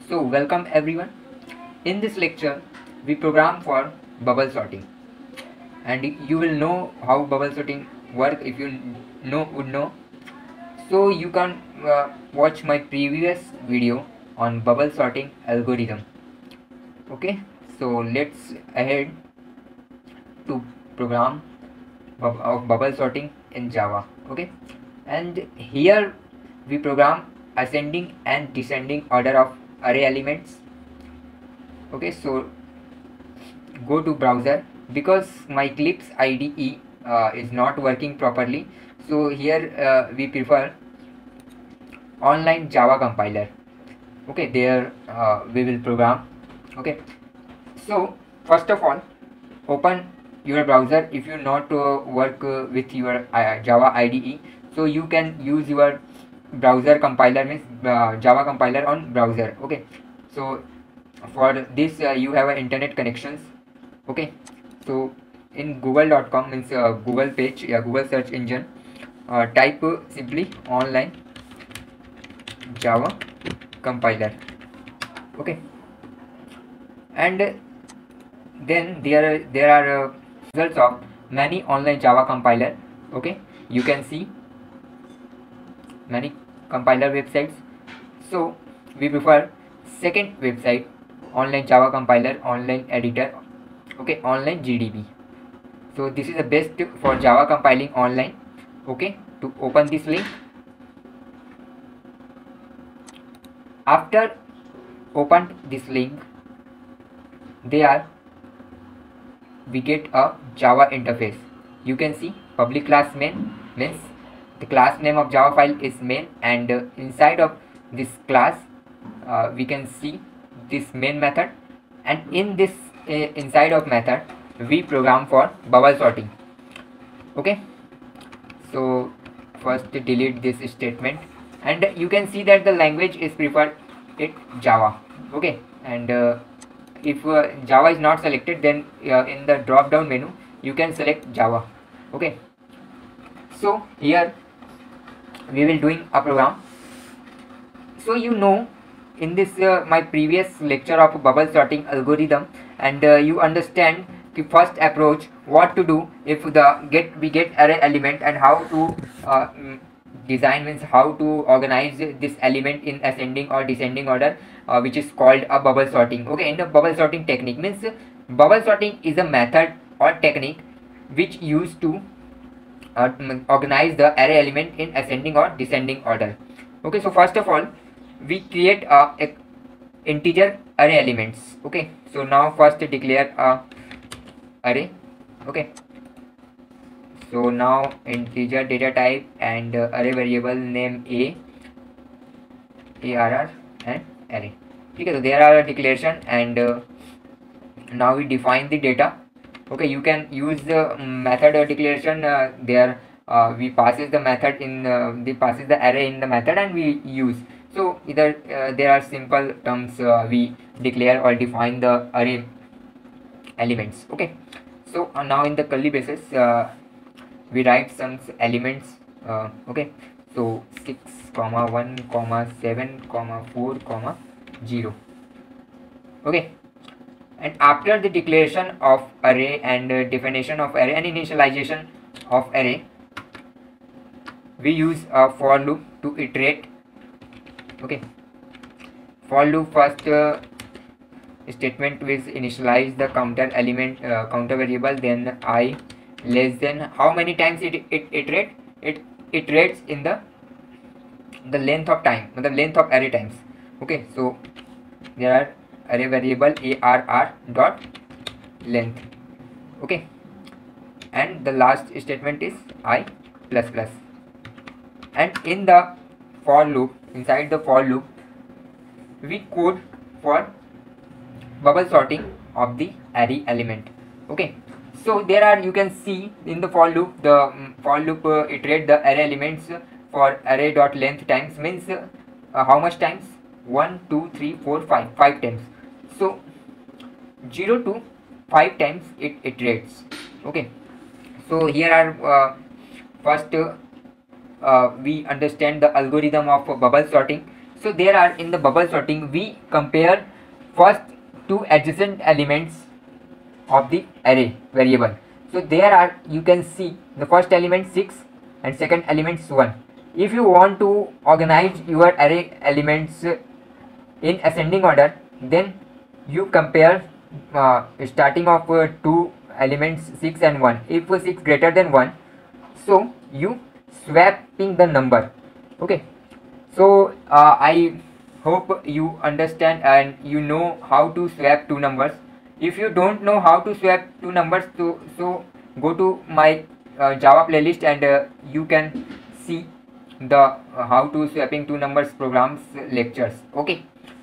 So welcome everyone. In this lecture, we program for bubble sorting, and you will know how bubble sorting work if you would know. So you can watch my previous video on bubble sorting algorithm. Okay, so let's ahead to program of bubble sorting in Java. Okay, and here we program ascending and descending order of array elements. Okay, so go to browser because my Eclipse IDE is not working properly, so here we prefer online Java compiler. Okay, there we will program. Okay, so first of all, open your browser. If you not work with your Java IDE, so you can use your browser compiler, means Java compiler on browser. Okay, so for this you have internet connections. Okay, so in google.com, means Google page, Google search engine, type simply online Java compiler. Okay, and then there are results of many online Java compiler. Okay, you can see many compiler websites, so we prefer second website, online Java compiler online editor. Okay, online GDB. So this is the best for Java compiling online. Okay, to open this link, after opened this link, there we get a Java interface. You can see public class main, means the class name of Java file is main, and inside of this class we can see this main method, and in this inside of method we program for bubble sorting. Okay, so first delete this statement, and you can see that the language is preferred it Java. Okay, and if Java is not selected, then in the drop down menu you can select Java. Okay, so here we will doing a program. So you know, in this my previous lecture of bubble sorting algorithm, and you understand the first approach, what to do if we get array element, and how to design, means how to organize this element in ascending or descending order, which is called a bubble sorting. Okay, in the bubble sorting technique, means bubble sorting is a method or technique which used to organize the array element in ascending or descending order. Okay, so first of all we create a integer array elements. Okay, so now first declare a array. Okay, so now integer data type and array variable name arr and array. Okay, so there are a declaration, and now we define the data. Okay, you can use the method declaration there. We passes the method in the passes the array in the method, and we use. So either there are simple terms we declare or define the array elements. Okay, so now in the curly braces we write some elements. Okay, so 6 comma 1 comma 7 comma 4 comma 0. Okay, and after the declaration of array and definition of array and initialization of array, we use a for loop to iterate. Okay, for loop first statement will initialize the counter element, counter variable, then I less than how many times it iterates in the length of time, the length of array times. Okay, so there are array variable arr dot length. Okay, and the last statement is I plus plus, and in the for loop, inside the for loop we code for bubble sorting of the array element. Okay, so there are, you can see in the for loop, the for loop iterate the array elements for array dot length times, means how much times? 1 2 3 4 5 times. So 0 to 5 times it iterates. Okay, so here are first we understand the algorithm of bubble sorting. So there are, in the bubble sorting, we compare first two adjacent elements of the array variable. So there are, you can see the first element 6 and second element 1. If you want to organize your array elements in ascending order, then you compare starting of two elements 6 and 1. If 6 greater than 1, so you swapping the number. Okay, so I hope you understand and you know how to swap two numbers. If you don't know how to swap two numbers, so go to my Java playlist and you can see the how to swapping two numbers programs lectures. Okay,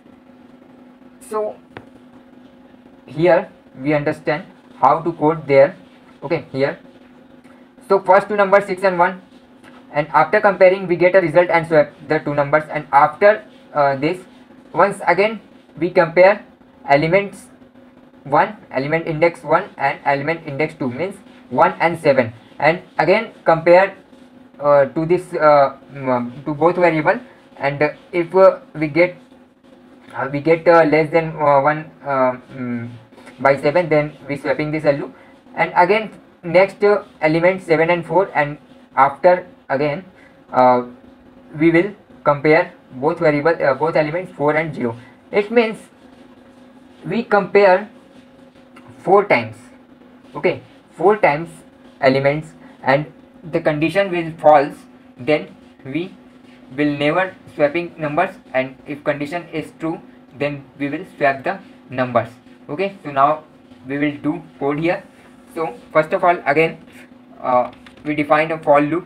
so here we understand how to code there. Okay, here, so first two numbers 6 and 1, and after comparing we get a result and swap the two numbers, and after this once again we compare elements 1, element index 1 and element index 2, means 1 and 7, and again compare to this to both variable, and if we get less than 1 by 7, then we swapping this value, and again next element 7 and 4, and after again we will compare both variable both elements 4 and 0. It means we compare 4 times. Okay, 4 times elements, and the condition will false, then we will never swapping numbers, and if condition is true, then we will swap the numbers. Okay, so now we will do code here. So first of all, again we define a for loop,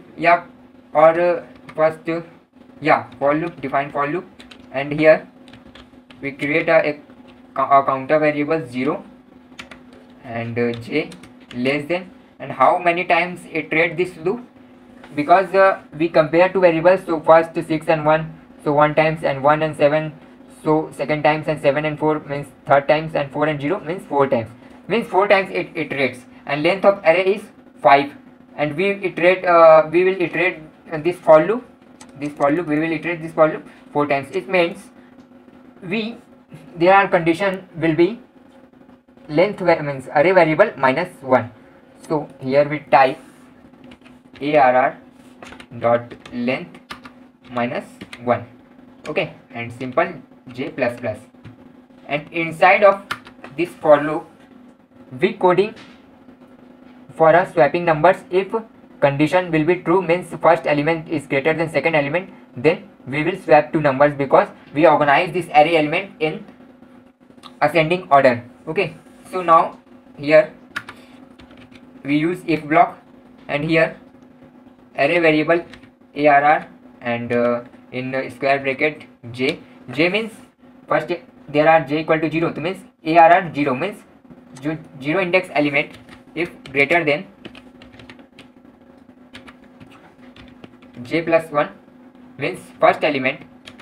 for loop, define for loop, and here we create a counter variable 0 and j less than, and how many times iterate this loop, because we compare two variables, so first 6 and 1, so 1 times, and 1 and 7, so second times, and 7 and 4 means third times, and 4 and 0 means 4 times, it iterates, and length of array is 5, and we will iterate this for loop, we will iterate this for loop 4 times. It means their condition will be length means array variable minus 1. So here we type arr dot length minus 1. Okay, and simple j plus plus, and inside of this for loop we coding for a swapping numbers. If condition will be true, means first element is greater than second element, then we will swap two numbers, because we organize this array element in ascending order. Okay, so now here we use if block, and here array variable arr, and in square bracket j means first there are j equal to 0, so means arr 0 means 0 index element if greater than j plus 1, means first element,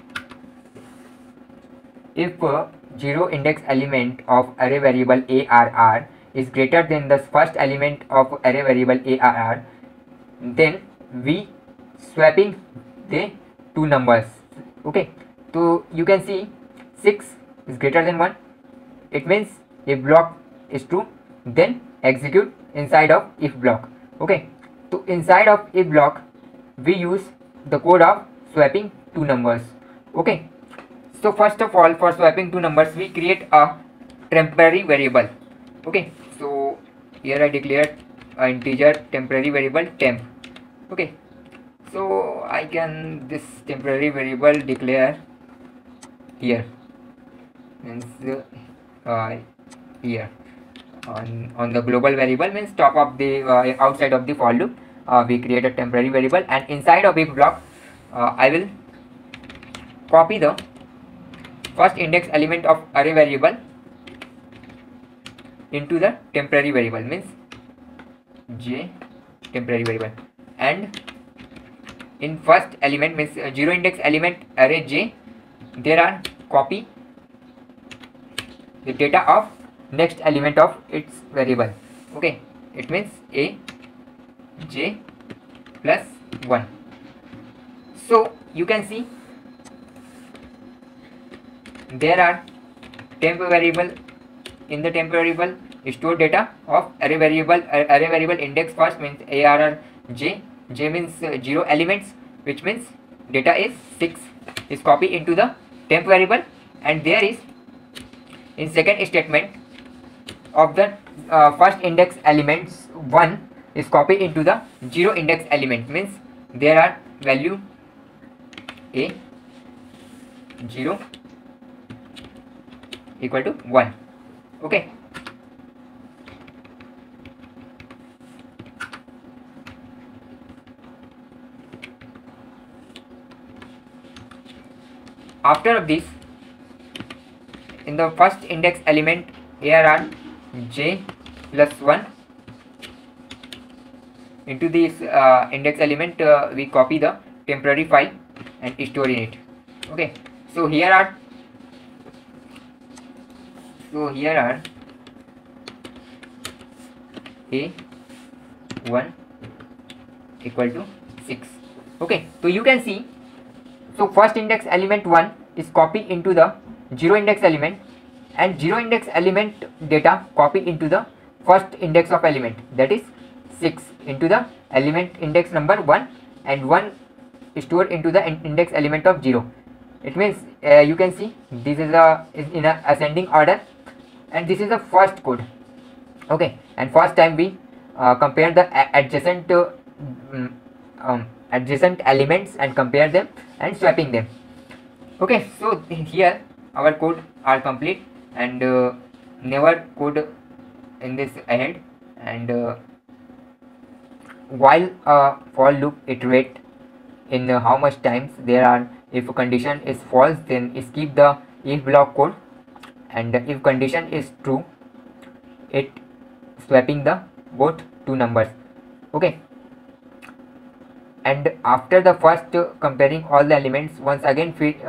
if 0 index element of array variable arr is greater than the first element of array variable arr, then we swapping the two numbers. Okay, so you can see 6 is greater than 1, it means if block is true, then execute inside of if block. Okay, so inside of if block we use the code of swapping two numbers. Okay, so first of all, for swapping two numbers we create a temporary variable. Okay, so here I declared an integer temporary variable temp. Okay, so I can this temporary variable declare here, means here on the global variable, means top of the outside of the for loop we create a temporary variable, and inside of if block I will copy the first index element of array variable into the temporary variable, means j temporary variable, and in first element means 0 index element array j, there are copy the data of next element of its variable. Okay, it means a j plus 1. So you can see there are temp variable. In the temp variable, store data of array variable index first means arr j. J means 0 elements, which means data is 6 is copied into the temp variable, and there is in second statement of the first index elements 1 is copied into the 0 index element, means there are value a 0 equal to 1. Okay. After this, in the first index element arr j plus 1, into this index element we copy the temporary file and store in it. Okay, so here are a1 equal to 6. Okay, so you can see, so first index element 1 is copied into the 0 index element, and 0 index element data copied into the first index of element, that is 6, into the element index number 1, and 1 is stored into the index element of 0. It means you can see this is in a ascending order, and this is the first code. Okay, and first time we compare the adjacent elements and compare them and swapping them. Okay, so here our code are complete, and never code in this ahead. And while for loop iterate in how much times there are, if condition is false then skip the if block code, and if condition is true it swapping the both two numbers. Okay, and after the first comparing all the elements, once again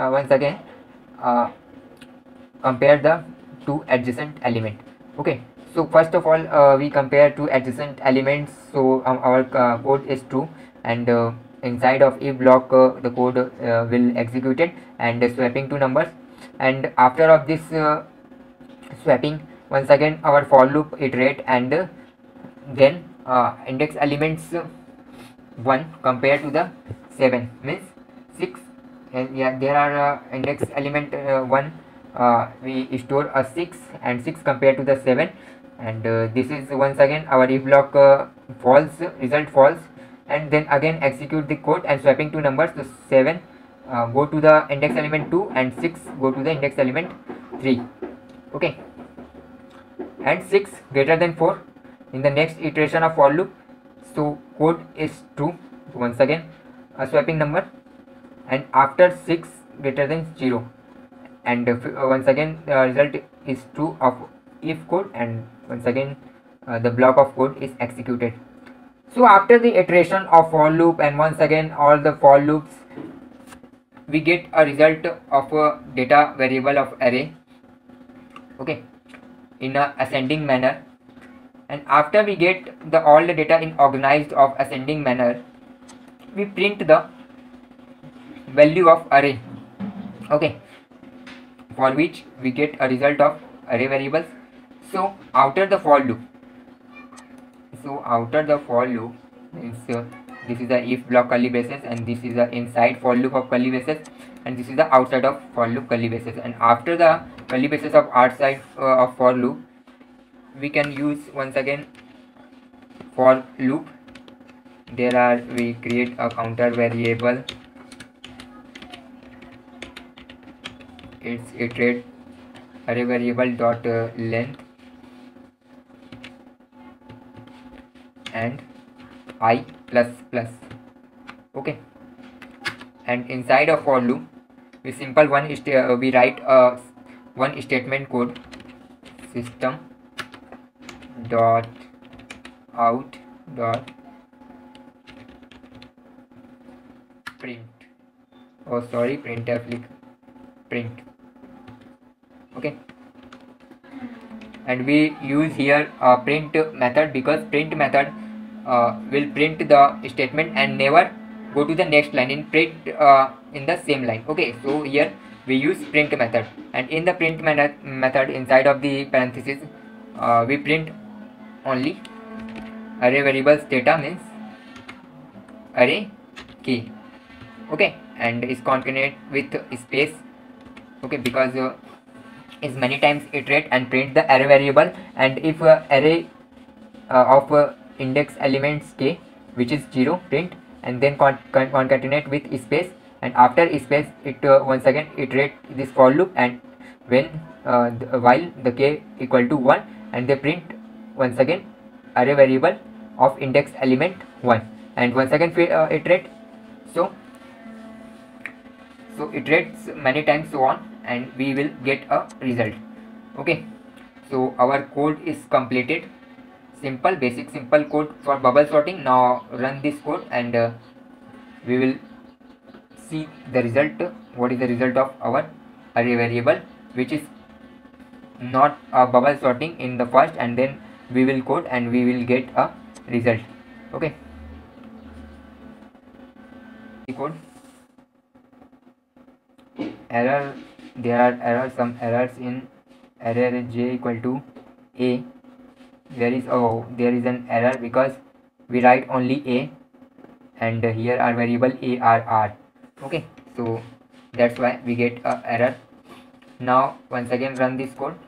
compare the two adjacent element. Okay, so first of all we compare two adjacent elements, so our code is true, and inside of if block the code will execute it and swapping two numbers. And after of this swapping, once again our for loop iterate, and then index elements 1 compared to the 7 means 6, and yeah, there are index element 1 we store a 6, and 6 compared to the 7, and this is once again our if block false, result false, and then again execute the code and swapping two numbers. So 7 go to the index element 2, and 6 go to the index element 3. Okay, and 6 greater than 4 in the next iteration of for loop, so code is true, once again a swapping number, and after 6 greater than 0, and once again the result is true of if code, and once again the block of code is executed. So after the iteration of for loop and once again all the for loops, we get a result of a data variable of array. Okay, in a ascending manner, and after we get the all the data in organized of ascending manner, we print the value of array. Okay, for which we get a result of array variables. So outer the for loop, means this is the if block curly braces, and this is the inside for loop of curly braces, and this is the outside of for loop curly braces. And after the curly braces of outside of for loop, we can use once again for loop. There are, we create a counter variable, it's iterate array variable dot length and I plus plus. Okay, and inside of for loop we simple one we write one statement code, system dot out dot print, printf print. Okay, and we use here a print method, because print method will print the statement and never go to the next line in print in the same line. Okay, so here we use print method, and in the print method inside of the parenthesis we print only array variables data, means array key. Okay, and is concatenate with space. Okay, because is many times iterate and print the array variable, and if array of index elements k, which is 0, print, and then concatenate with space, and after space it once again iterate this for loop, and when while the k equal to 1, and they print once again array variable of index element 1, and once again iterate. So iterates many times, so on, and we will get a result. Okay, so our code is completed. Simple, basic simple code for bubble sorting. Now run this code, and we will see the result. What is the result of our array variable, which is not a bubble sorting in the first, and then we will code and we will get a result. Okay, code error. There are some errors in array j equal to a. There is an error because we write only a, and here our variable arr. Okay, so that's why we get a error. Now once again run this code.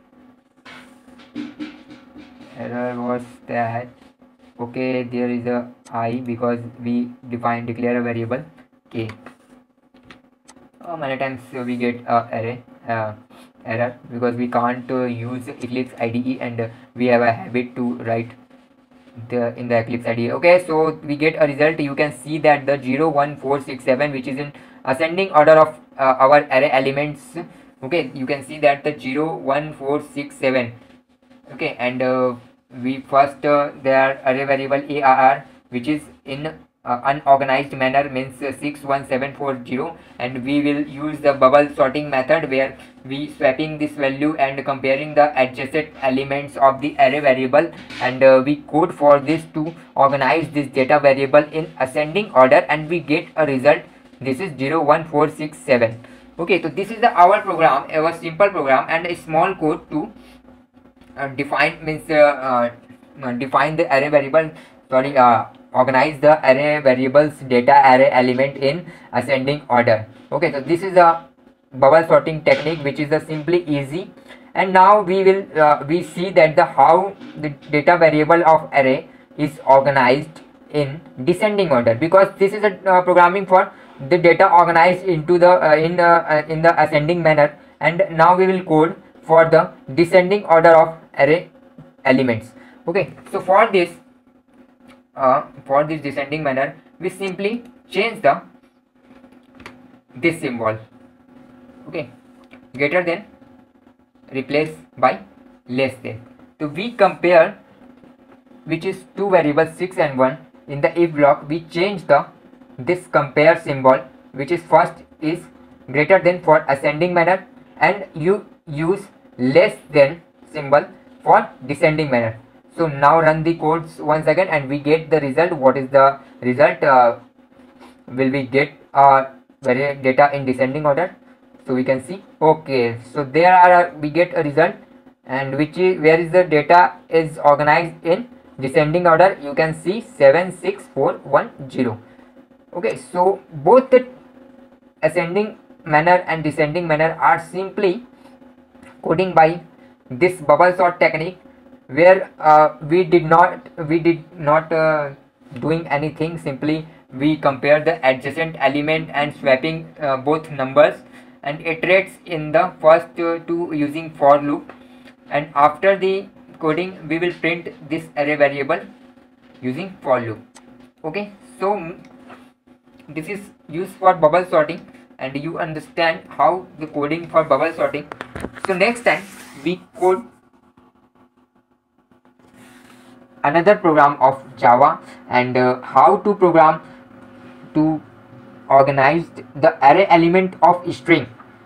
Error was that, okay, there is a I because we declare a variable k. Many times we get a array error because we can't use Eclipse IDE, and we have a habit to write in the Eclipse IDE. Okay, so we get a result. You can see that the 0 1 4 6 7, which is in ascending order of our array elements. Okay, you can see that the 0 1 4 6 7. Okay, and we first their array variable arr, which is in unorganized manner, means 61740, and we will use the bubble sorting method where we swapping this value and comparing the adjacent elements of the array variable, and we code for this to organize this data variable in ascending order, and we get a result. This is 0 1 4 6 7. Okay, so this is our program, our simple program, and a small code to define, means define the array variable, organize the array variables data array element in ascending order. Okay, so this is a bubble sorting technique, which is simply easy. And now we will we see that how the data variable of array is organized in descending order, because this is a programming for the data organized into the in the ascending manner, and now we will code for the descending order of array elements. Okay, so for this descending manner, we simply change this symbol. Okay, greater than replace by less than. So we compare, which is two variables 6 and 1. In the if block, we change this compare symbol, which is first is greater than for ascending manner, and you use less than symbol for descending manner. So now run the codes once again, and we get the result. What is the result? Will we get data in descending order? So we can see. Okay, so there are we get a result, and where is the data is organized in descending order. You can see 7 6 4 1 0. Okay, so both the ascending manner and descending manner are simply coding by this bubble sort technique, where we did not doing anything. Simply we compare the adjacent element and swapping both numbers, and iterates in the first two using for loop, and after the coding we will print this array variable using for loop. Okay, so this is used for bubble sorting, and you understand how the coding for bubble sorting. So next time we code another program of Java, and how to program to organize the array element of string.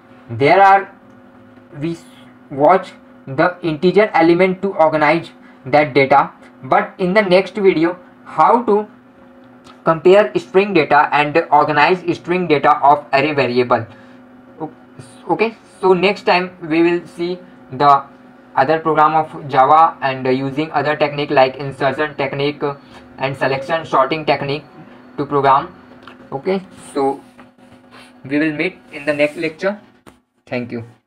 We watch the integer element to organize that data, but in the next video how to compare string data and organize string data of array variable. Okay, so next time we will see the other program of Java and using other technique like insertion technique and selection sorting technique to program. Okay, so we will meet in the next lecture. Thank you.